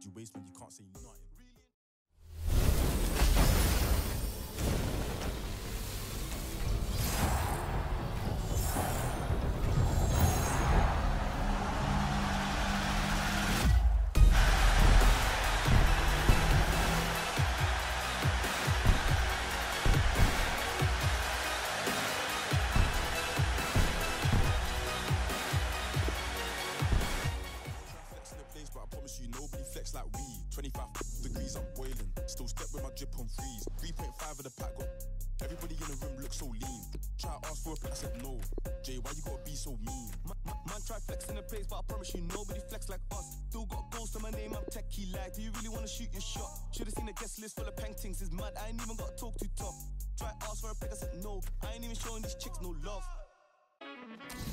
You waste me, you can't say nothing. But I promise you, nobody flex like we. 25 degrees, I'm boiling. Still step with my drip on freeze. 3.5 of the pack got. Everybody in the room looks so lean. Try to ask for a pick, I said no. Jay, why you gotta be so mean? Man try flex in the place, but I promise you, nobody flex like us. Still got goals to my name, I'm techie like. Do you really wanna shoot your shot? Should've seen the guest list full of paintings. It's mad, I ain't even gotta talk too tough. Try to ask for a pick, I said no. I ain't even showing these chicks no love.